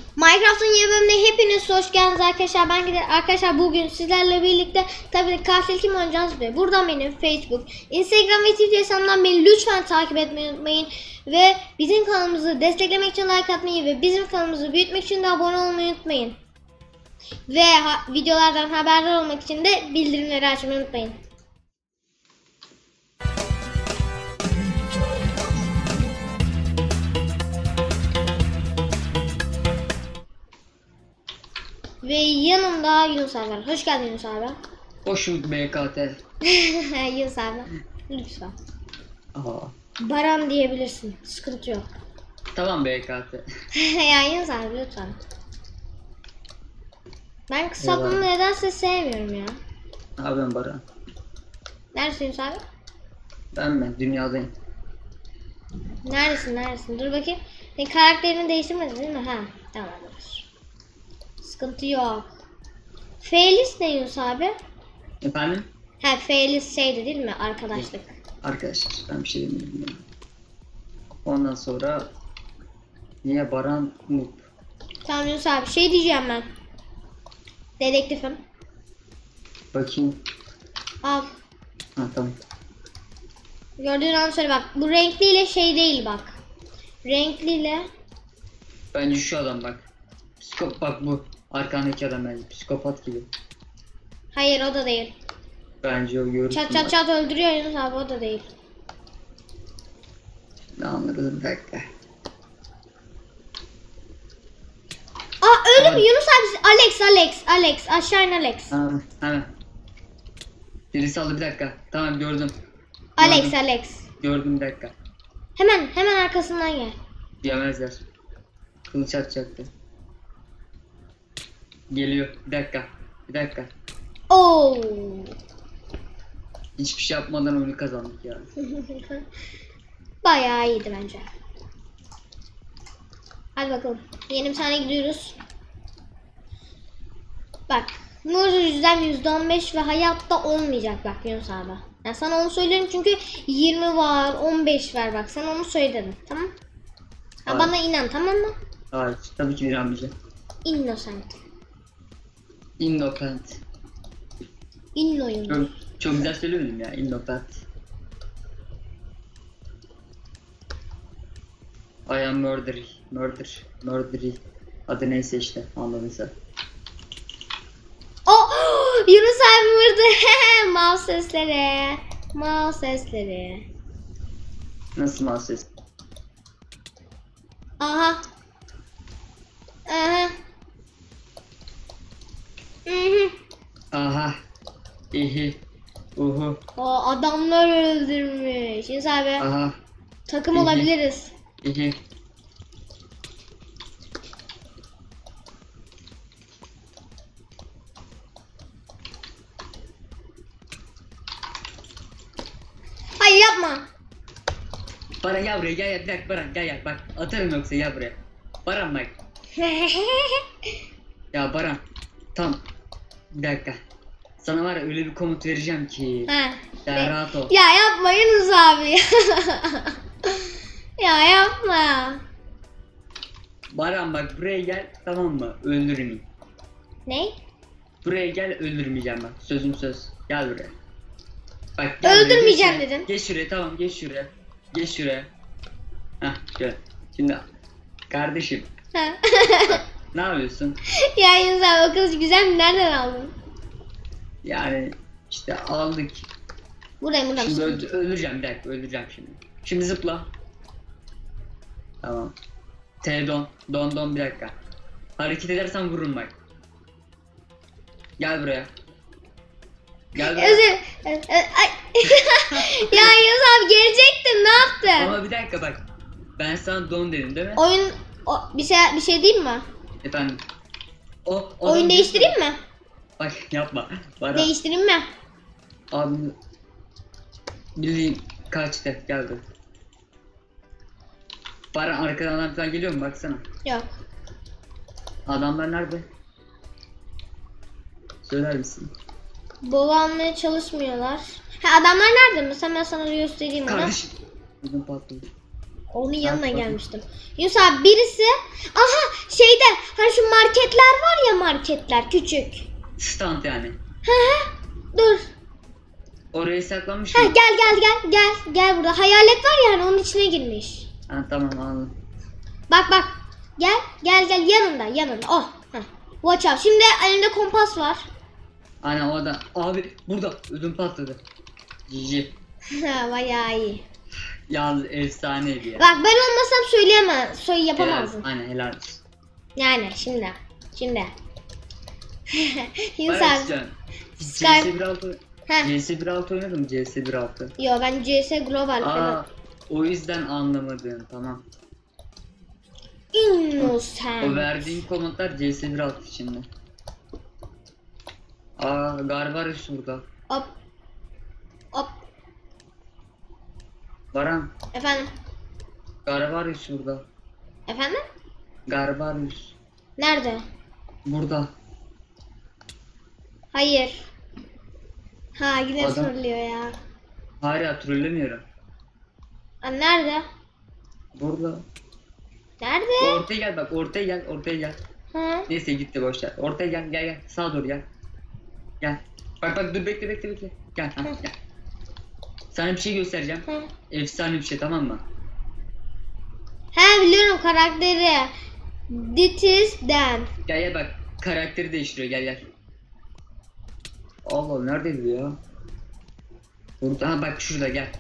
Minecraft'ın yeni bölümüne hepiniz hoş geldiniz arkadaşlar. Ben Gider. Arkadaşlar bugün sizlerle birlikte tabii ki katil kim oynayacağız diye. Buradan benim Facebook, Instagram ve Twitter hesabımdan beni lütfen takip etmeyi unutmayın. Ve bizim kanalımızı desteklemek için like atmayı ve bizim kanalımızı büyütmek için de abone olmayı unutmayın. Ve videolardan haberdar olmak için de bildirimleri açmayı unutmayın. Ve yanımda Yunus abi var. Hoş geldin Yunus abi. Hoş bulduk BKT. Yunus abi. Lütfen. Aa. Baran diyebilirsin. Sıkıntı yok. Tamam BKT. Ya Yunus abi lütfen. Ben kısaltmamı nedense sevmiyorum ya. Abi ben Baran. Neredesin Yunus abi? Ben dünyadayım. Neredesin? Dur bakayım. Karakterini değiştirmedin değil mi? Ha, tamamdır. Sıkıntı yok. Feylis ne Yunus abi? Efendim? Ha, Feylis şeydi değil mi? Arkadaşlık. Arkadaşlar ben bir şey demiyorum. Yani. Ondan sonra niye Baran Noob? Tamam Yunus abi, şey diyeceğim ben. Dedektifim. Bakayım. Al. Ha tamam. Gördüğün an söyle bak. Bu renkliyle şey değil bak. Renkliyle. Bence şu adam bak. Bak bu arkandaki adam bence psikopat gibi. Hayır, o da değil. Bence o görürsün. Çat öldürüyor Yunus abi, o da değil. Ne anladım bir dakika. Aa öyle mi Yunus abi? Alex. Aşağı in Alex. Ha, hemen. Birisi aldı bir dakika. Tamam gördüm. Alex. Gördüm bir dakika. Hemen arkasından gel. Yemezler. Kılıç atacaktı. Geliyor. Bir dakika. Oo. Hiçbir şey yapmadan oyunu kazandık ya. Bayağı iyiydi bence. Hadi bakalım. Yeni bir tane gidiyoruz. Bak. Nur yüzden %15 ve hayatta olmayacak bak Yunus abi. Yani sana onu söylerim çünkü 20 var, 15 var bak. Sen onu söyledin. Tamam? Ha, bana inan, tamam mı? Hayır. Tabii ki inanmayacağım. Innocent. Innocent. Innoyum. Çok güzel söylemedim ya. Innocent. I am murdery. Adı neyse işte. Anladın sen. Oh! Yunus abi vurdu. Mouse sesleri. Nasıl mahsus? Aha. Aha. İhi. Uhu. O adamlar öldürmüş. Yunus abi. Aha. Takım İyi. olabiliriz. İhi. Hayır yapma. Baran gel buraya gel bir dakika Baran gel bak atarım yoksa gel buraya. Baran bak. Ya Baran tam bir dakika. Sana var ya öyle bir komut vereceğim ki. Ha. Ya rahat ol. Ya yapma Yunus abi. Ya yapma. Baran bak buraya gel tamam mı? Öldürmeyeyim. Ne? Buraya gel öldürmeyeceğim bak. Sözüm söz. Gel buraya. Bak gel Öldürmeyeceğim buraya, dedim. Geç şuraya tamam geç şuraya. Geç şuraya. Hah gel. Şimdi kardeşim. Ha. Bak, ne yapıyorsun? Ya Yunus abi o kılıç güzel mi? Nereden aldın? Yani işte aldık. Buradan. Şimdi öldüreceğim bir dakika öldüreceğim şimdi. Şimdi zıpla. Tamam. Don bir dakika. Hareket edersen vururum bak. Gel buraya. Özür. Ay. Ya Yunus abi gelecektin, ne yaptın? Ama bir dakika bak. Ben sana don dedim değil mi? Oyun bir şey diyeyim mi? Efendim. Oyun değiştireyim mi? Bak yapma. Bana. Değiştireyim mi? Abi. Bildiğin kaçtı geldi. Baran arkadan adam falan geliyor mu baksana. Yok. Adamlar nerede? Söyler misin? Bolu almaya çalışmıyorlar. Ha, adamlar nerede mi? Sen ben sana göstereyim onu. Kardeşim. Bugün patladı. Onun yanına bakayım. gelmiştim. Yunus abi birisi aha şeyde hani şu marketler var ya, marketler küçük. Stand yani. Dur. Oraya saklanmış Ha, mı? gel burada. Hayalet var ya hani, onun içine girmiş. Ha, tamam anladım. Bak. Gel yanında. Oh. Heh. Watch out. Şimdi elinde kompas var. Aynen o da. Abi burada ödüm patladı. Cici. Ha, bayağı iyi. Yalnız efsaneydi ya. Bak ben olmasam yapamazdım. Aynen helal olsun. Yani şimdi. Yunus Bayağı abi. istiyorum. Skype. CS 1.6 Heh. CS 1.6 oynadım CS 1.6. Yo ben CS Global. Aa, o yüzden anlamadım tamam. O Innocent. verdiğin komutlar CS 1.6 içinde. Aa, Garbarus burada. Hop. Baran, Efendim. Garbarus burada. Efendim? Garbarus. Nerede? Burada. Hayır. Ha yine Adam- soruluyor ya. Hala trollemiyorum. Ha, nerede? Burada. Nerede? Ortaya gel bak, ortaya gel. Ha? Neyse gitti boşver. Ortaya gel. Sağa doğru gel. Gel. Bak dur bekle. Gel. Gel. Sana bir şey göstereceğim. Ha. Efsane bir şey tamam mı? He biliyorum karakteri. This is Dan. Gel bak. Karakteri değiştiriyor gel. Allah neredeydi bu ya? Burada ha bak şurada gel.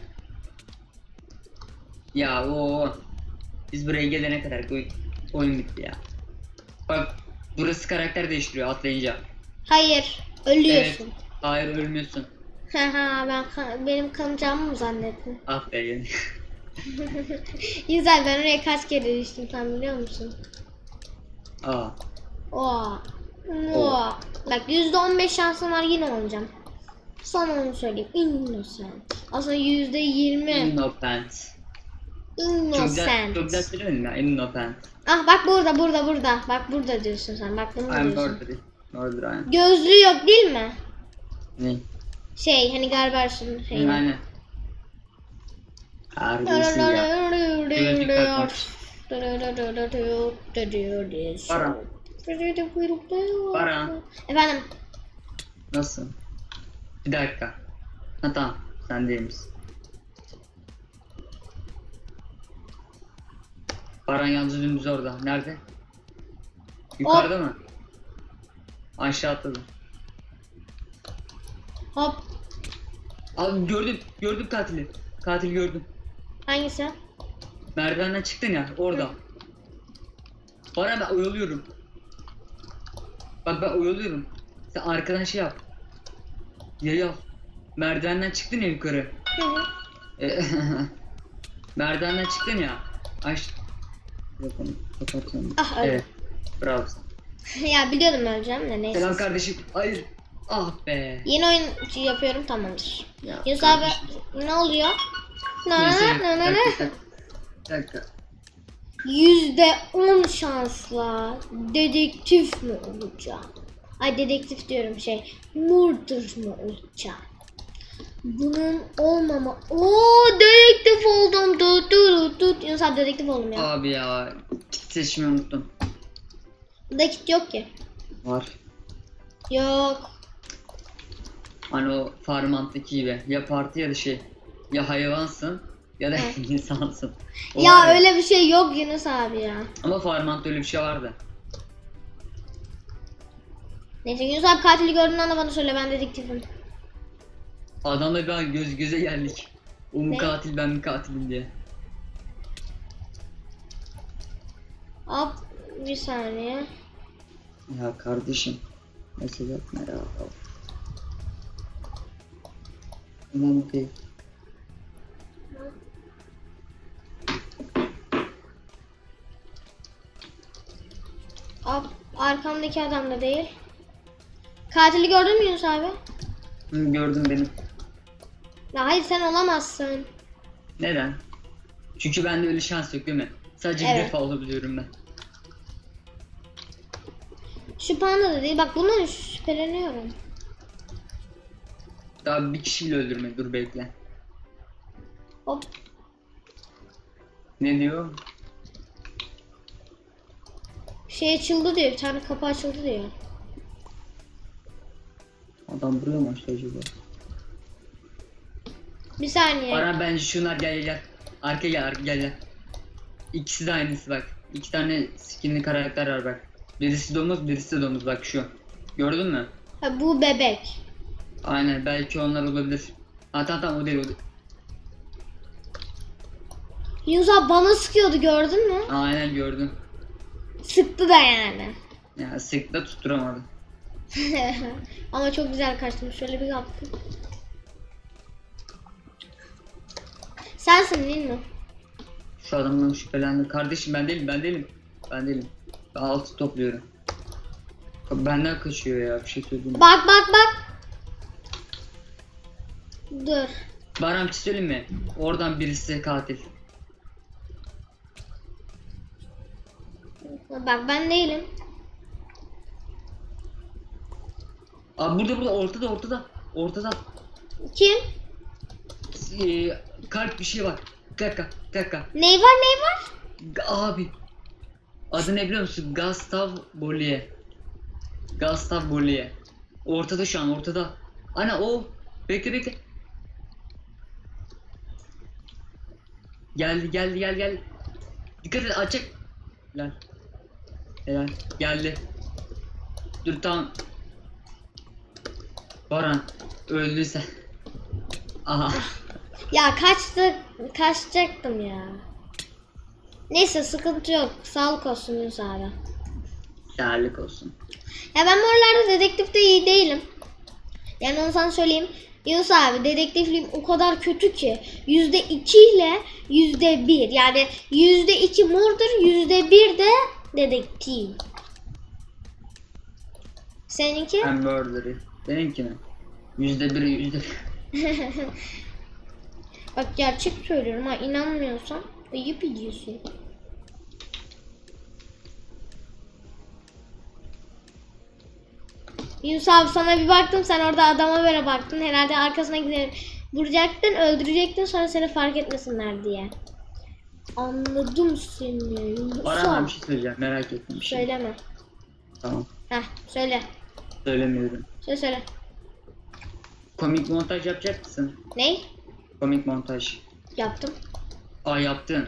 Ya o. Biz buraya gelene kadar oyun bitti ya. Bak burası karakter değiştiriyor atlayınca. Hayır. Ölüyorsun. Hayır ölmüyorsun. Haha benim kanacağımı mı zannettin? Aferin. Güzel, ben oraya kaç kere düştüm sen biliyor musun? Aa. Oha. Oha. Bak %15 şansım var, yine olacağım. Sana onu söyleyeyim. Innocent. Aslında %20. Innocent. Innocent. Çok güzel söylemedim ya. Innocent. Ah bak burada. Bak burada diyorsun sen. Bak bunu I'm diyorsun. Murder aynen. Gözlüğü yok değil mi? Ne? Şey hani Garbars'ın şeyi. Aynen. Harbisin ya. Gözlük takmış. Baran. Baran. Efendim. Nasıl? Bir dakika. Ha tamam. Sen değil misin? Baran yalnız dümdüz orada. Nerede? Yukarıda mı? Aşağı atladı. Hop. Abi gördüm katili. Katil gördüm. Hangisi? Merdivenden çıktın ya orada. Baran ben oyalıyorum. Bak ben oyalıyorum. Sen arkadan şey yap. Yayı al. Merdivenden çıktın ya yukarı. Hı hı. Merdivenden çıktın ya. Aç. Yok onu kapatıyorum. Ah, öyle. Evet. Bravo. Ya biliyordum öleceğim de neyse. Selam kardeşim. Hayır. Ah be. Yeni oyun yapıyorum, tamamdır. Ya, Yunus abi kardeşim. ne oluyor? Neyse, bir dakika. %10 şansla dedektif mi olacağım? Ay dedektif diyorum murder mı olacağım? Bunun olmama. Dedektif oldum. Tut. Yunus abi dedektif oldum ya. Abi ya. Kit seçimi unuttum. Burada kit yok ki. Var. Yok. Hani o Farmant'taki gibi. Ya parti ya da şey. Ya hayvansın ya da insansın. O Ya var öyle bir şey yok Yunus abi ya. Ama Farmant'ta öyle bir şey vardı. Neyse Yunus abi katili gördüğün anda bana söyle, ben dedektifim. Adamla bir an göz göze geldik. O mu Ne? katil ben mi katilim diye. Hop bir saniye. Ya kardeşim. Mesele yapma ya. Önemli değil. Hop arkamdaki adam da değil. Katili gördün mü Yunus abi? Hı, gördüm benim. Ya hayır sen olamazsın. Neden? Çünkü bende öyle şans yok değil mi? Sadece bir Evet. defa olabiliyorum ben. Şu panda da değil. Bak bundan şüpheleniyorum. Daha bir kişiyle öldürme. Dur bekle. Hop. Ne diyor? Şey açıldı diyor. Bir tane kapı açıldı diyor. Adam buraya mı açtı acaba? Bir saniye. Baran bence şunlar gel. Arka gel. İkisi de aynısı bak. İki tane skinli karakter var bak. Birisi domuz, birisi de domuz bak şu. Gördün mü? Ha, bu bebek. Aynen belki onlar olabilir. Ha tamam o değil. Yunus abi bana sıkıyordu, gördün mü? Aynen gördüm. Sıktı da yani. Ya sık da tutturamadım. Ama çok güzel kaçtım. Şöyle bir yaptım. Sensin değil mi? Şu adamdan şüphelendim. Kardeşim ben değilim. Ben altı topluyorum. Benden kaçıyor ya bir şey söyleyeyim mi? Bak. Dur. Baran bir şey söyleyeyim mi? Oradan birisi katil. Bak ben değilim. Abi burada ortada. Kim? Kalp bir şey var. Kaka. Ney var? Abi. Adı ne biliyor musun? Gustav Bollier. Ortada şu an ortada. Ana o. Bekle. Geldi. Dikkat et açık. Helal. Geldi. Dur tamam. Baran öldün sen. Aha. Ya kaçacaktım ya. Neyse sıkıntı yok. Sağlık olsun Yunus abi. Sağlık olsun. Ya ben bu aralarda dedektifte iyi değilim. Yani onu sana söyleyeyim. Yunus abi dedektifliğim o kadar kötü ki %2 ile %1, yani %2 murder, %1 de dedektif. Seninki? Ben murder'ı. Benimki mi? %1. Bak gerçek söylüyorum ha, inanmıyorsan ayıp ediyorsun. Yunus abi sana bir baktım, sen orada adama böyle baktın, herhalde arkasına gidip vuracaktın, öldürecektin, sonra seni fark etmesinler diye. Anladım seni Yunus Baran ben abi. bir şey söyleyeceğim merak ettim bir şey. Söyleme. Tamam. Heh söyle. Söylemiyorum. Söyle. Komik montaj yapacak mısın? Ney? Komik montaj. Yaptım. Yaptın.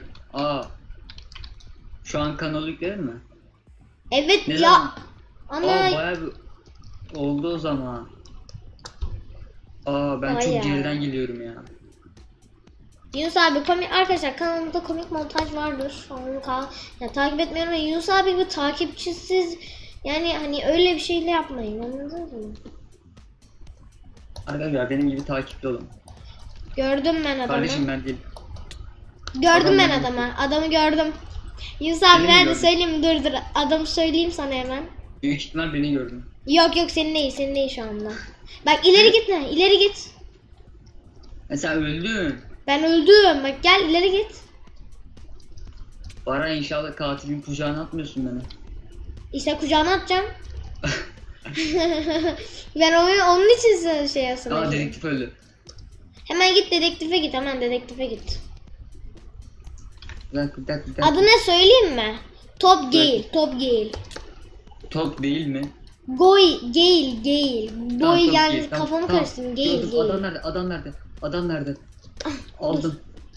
Şu an kanalı yükledin mi? Evet Ne ya. zaman? Ama Bayağı bir oldu o zaman. Ben Bayağı. çok geriden geliyorum ya. Yunus abi komik, arkadaşlar kanalımda komik montaj vardır. Onu ya, takip etmeyin ve Yunus abi bu takipçisiz, yani hani öyle bir şeyle yapmayın, anladınız mı? Arkadaşlar benim gibi takipli olun. Gördüm ben adamı. Kardeşim ben değil. Gördüm ben Adam adamı. Adamı gördüm. Yunus abi Beni mi nerede gördün? söyleyeyim mi? Dur. Adamı söyleyeyim sana hemen. Büyük ihtimal beni gördün. Yok senin değil şu anda. Bak ileri gitme. İleri git. Sen öldün. Ben öldüm. Bak gel ileri git. Baran inşallah katilin kucağına atmıyorsun beni. İşte kucağına atacağım. Ben onun için sana şey yapsam. Dedektif öldü. Hemen git dedektife git. Hemen dedektife git. Bir dakika. Adı ne söyleyeyim mi? Top Gale. Top değil mi? Gale. Tamam, Boy Top yani Gale, tamam, kafamı tamam. karıştırdım. Gördüm. Gale. Adam nerede? Aldım.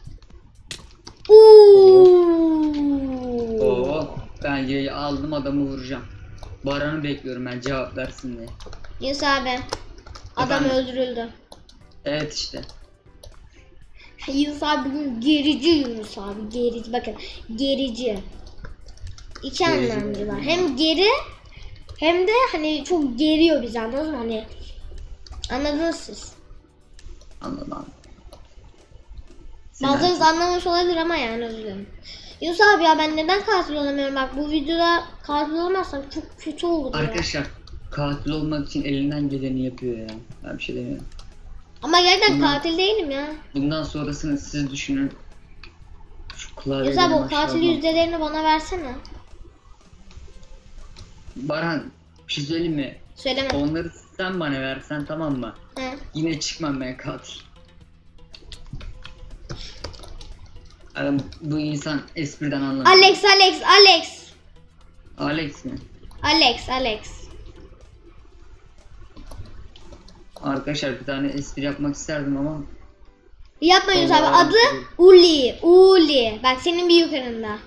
Ben yayı aldım, adamı vuracağım. Baran'ı bekliyorum ben cevap versin diye. Yunus abi. Adam Efendim? öldürüldü. Evet işte. Yunus abi bugün gerici Yunus abi. Gerici, bakın. Gerici. İki Gerici anlamı var. mi? Hem geri hem de hani çok geriyor bizi, anladınız mı? Hani anladınız siz. Anladım. Bazılarınız anlamamış olabilir ama yani özür dilerim. Yunus abi ya ben neden katil olamıyorum? Bak bu videoda katil olamazsam çok kötü olur ya. Arkadaşlar katil olmak için elinden geleni yapıyor ya. Ben bir şey demiyorum. Ama gerçekten Bundan- katil değilim ya. Bundan sonrasını siz düşünün. Şu klavyeyi Yunus abi o katil yüzdelerini bana versene. Baran bir şey söyleyeyim mi? Söyleme. Onları sen bana versen tamam mı? He. Yine çıkmam ben katil. Bu insan espriden anlamıyor. Alex. Alex mi? Alex. Arkadaşlar bir tane espri yapmak isterdim ama Yapma Yunus abi. Vallahi Adı Uli. Bak senin bir yukarında.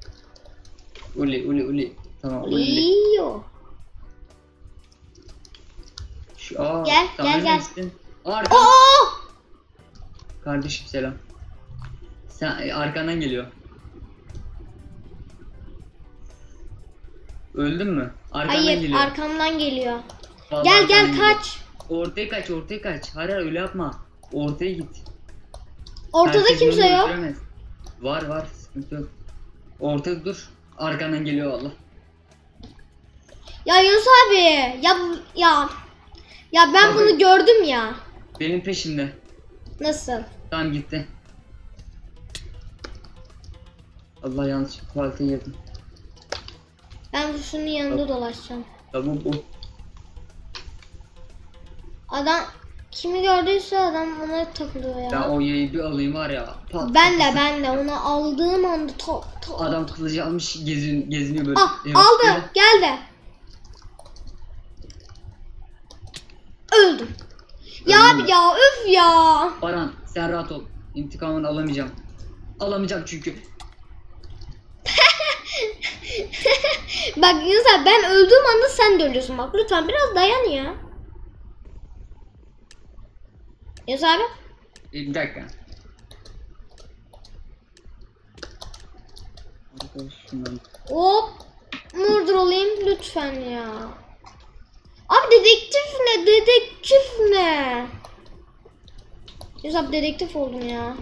Uli. Tamam Uli. Uliyo. Gel. Arka. Oo! Kardeşim selam. Sen arkandan geliyor. Öldün mü? Arkandan Hayır, geliyor. arkamdan geliyor. Vallahi Gel arkandan geliyor. kaç. Ortaya kaç. Hayır öyle yapma. Ortaya git. Ortada Herkes kimse yolunu yok. öldüremez. Var sıkıntı yok. Ortada dur. Arkandan geliyor valla. Ya Yunus abi. Ya ben Abi. bunu gördüm ya. Benim peşimde. Nasıl? Tamam gitti. Allah yanlış tuvalete girdim. Ben şunun yanında dolaşacağım. Tamam bu. Adam kimi gördüyse adam ona takılıyor ya. Ben o yayı bir alayım var ya. Ben de onu aldığım anda Adam kılıcı almış geziniyor böyle. Ah, Evet, aldı. evet. Geldi. Öldüm. Ya Öldün mü? abi ya öf ya. Baran sen rahat ol. İntikamını alamayacağım. Alamayacağım çünkü. Bak Yunus abi ben öldüğüm anda sen de ölüyorsun. Bak lütfen biraz dayan ya. Yunus abi. Bir dakika. Şundan. Hop. Murder olayım lütfen ya. Abi dedektif ne? Yunus abi dedektif oldum ya.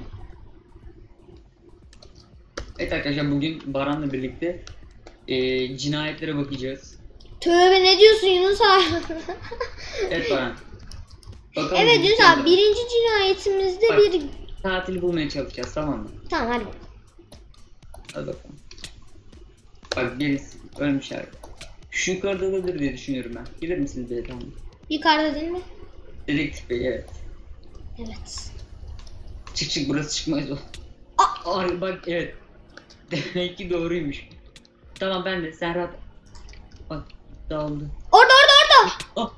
Evet arkadaşlar bugün Baran'la birlikte cinayetlere bakacağız. Tövbe ne diyorsun Yunus abi? Evet Baran. Bakalım Evet biz Yunus de- abi birinci cinayetimizde Bak. bir... Tatili bulmaya çalışacağız tamam mı? Tamam hadi. Hadi bakalım. Bak birisi ölmüş abi. Şu yukarıda olabilir diye düşünüyorum ben. Gelir misiniz beyefendi? Yukarıda değil mi? Dedektif bey evet. Evet. Çık burası çıkmaz o. Ay bak evet. Demek ki doğruymuş. Tamam ben de sen rahat. Bak dağıldı. Orada. Ah,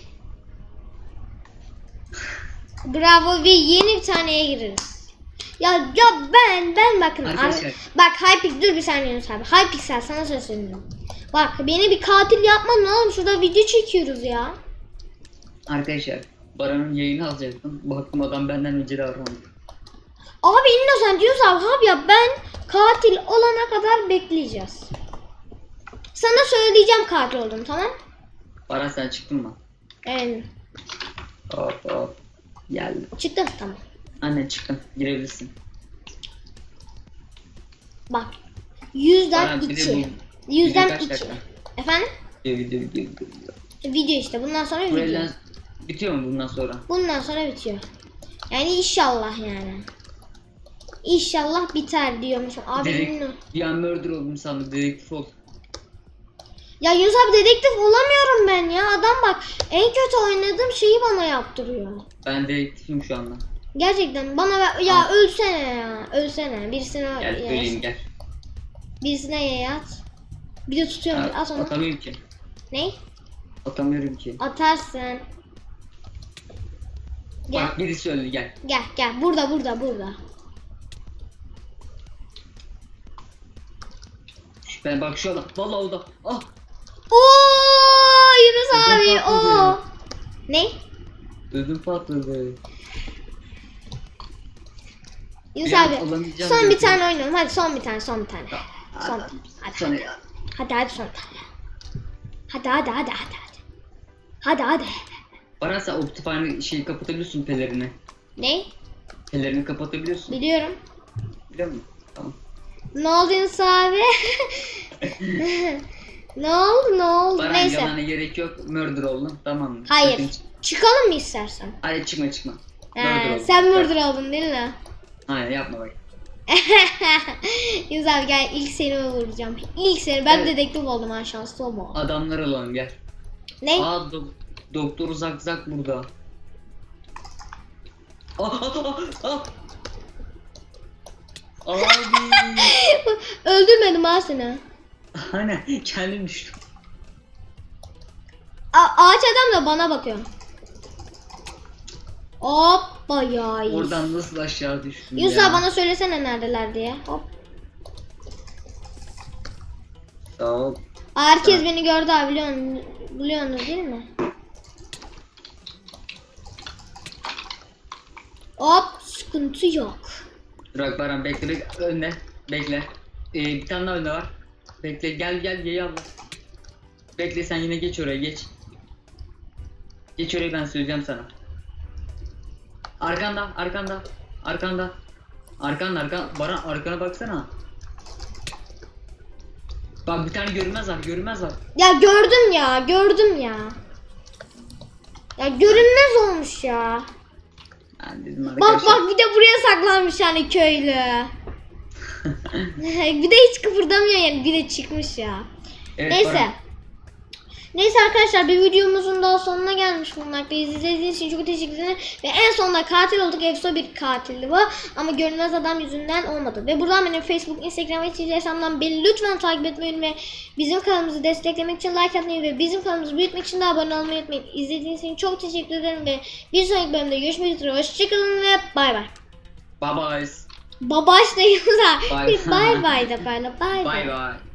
Bravo ve yeni bir taneye gireriz. Ya ben bakın. Arkadaşlar. Bak Hypix dur bir saniye Yunus abi. Hypixel sana söz söylüyorum. Bak beni bir katil yapma ne oğlum şurada video çekiyoruz ya. arkadaşlar Baran'ın yayını alacaktım. Baktım adam benden önce davrandı. Abi innocent Yunus abi ya ben katil olana kadar bekleyeceğiz. Sana söyleyeceğim katil oldum tamam? Baran sen çıktın mı? Evet. Hop. Geldim. Çıktım tamam. Anne çıktım. Girebilirsin. Bak. 100'den Baran, bir de 2. bu- 100'den kaç 2. dakika? Efendim? Video. Video işte bundan sonra Bu video. elden bitiyor mu bundan sonra? Bundan sonra bitiyor. Yani inşallah yani. İnşallah biter diyormuşum. Abi bilmiyorum. Bir an murder oldum sandım. Dedektif ol. Ya Yunus abi dedektif olamıyorum ben ya. Adam bak en kötü oynadığım şeyi bana yaptırıyor. Ben dedektifim şu anda. Gerçekten bana ya ölsene ya. Ölsene. Birisine Gel öleyim gel. Birisine yaya at. Bir de tutuyorum. Ha, At onu. atamıyorum ki. Ne? Atamıyorum ki. Atarsın. Gel. Bak birisi öldü gel. Gel. Burada. Ben bak şu adam. Vallahi o da. Ah. Oo Yunus abi. Ödüm patladı. Oo. Ne? Ödüm patladı. Yunus Bir an abi. alamayacağım Son bir diyorsun. tane oynayalım. Hadi son bir tane. Son. Sonra Hadi son tane. Hadi. Baran sen Optifine'ı şeyi kapatabiliyorsun pelerini. Ne? Pelerini kapatabiliyorsun. Biliyorum. Biliyor musun? Tamam. Ne oldu Yunus abi? Ne oldu? Baran Neyse. yalana gerek yok. Murder oldun. Tamam mı? Hayır. Sakın- Çıkalım mı istersen? Hayır çıkma. Murder oldun. Sen murder oldun değil mi? Hayır yapma bak. Yunus abi gel ilk seni vuracağım. İlk seni. Ben Evet. dedektif oldum ha şanslı olma. Adamlar alalım gel. Ne? Aa doktor Zak burada. Ah. Abi. Öldürmedim ha seni. Aynen kendim düştüm. Ağaç adam da bana bakıyor. Hoppa ya. Oradan nasıl aşağı düştün Yunus ya? abi bana söylesene neredeler diye. Hop. Hop. Herkes beni gördü abi biliyorsunuz değil mi? Hop sıkıntı yok. Bırak Baran bekle önde. Bekle. Bir tane daha önde var. Bekle gel yayı al. Bekle sen yine geç oraya geç. Geç oraya ben söyleyeceğim sana. Arkanda. Arkan. Baran arkana baksana. Bak bir tane görünmez var. Ya gördüm ya. Ya görünmez olmuş ya. Ben dedim arkadaşlar. Bak bir de buraya saklanmış yani köylü. Bir de hiç kıpırdamıyor yani bir de çıkmış ya. Evet, Neyse. Baran. Neyse arkadaşlar bir videomuzun daha sonuna gelmiş bulunmakta. İzlediğiniz için çok teşekkür ederim. Ve en sonunda katil olduk. Efso bir katildi bu. Ama görünmez adam yüzünden olmadı. Ve buradan benim Facebook, Instagram ve Twitter hesabımdan beni lütfen takip etmeyi ve bizim kanalımızı desteklemek için like atmayı ve bizim kanalımızı büyütmek için de abone olmayı unutmayın. İzlediğiniz için çok teşekkür ederim ve bir sonraki bölümde görüşmek üzere. Hoşçakalın ve bay bay. Bye bye. Babaş da yoksa. Bye. Bye bye de böyle. Bye Bye bye. bye.